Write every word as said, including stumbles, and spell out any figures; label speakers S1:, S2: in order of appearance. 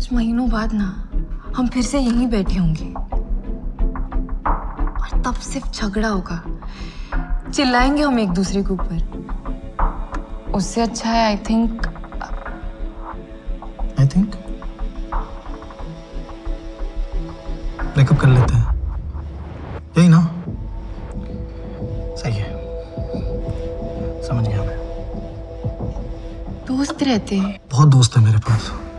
S1: कुछ महीनों बाद ना हम फिर से यहीं बैठे होंगे और तब सिर्फ झगड़ा होगा, चिल्लाएंगे हम एक दूसरे के ऊपर। उससे अच्छा है I think
S2: I think breakup कर लेते हैं, यही ना? सही है, समझ गया मैं।
S1: दोस्त रहते हैं।
S2: बहुत दोस्त है मेरे पास।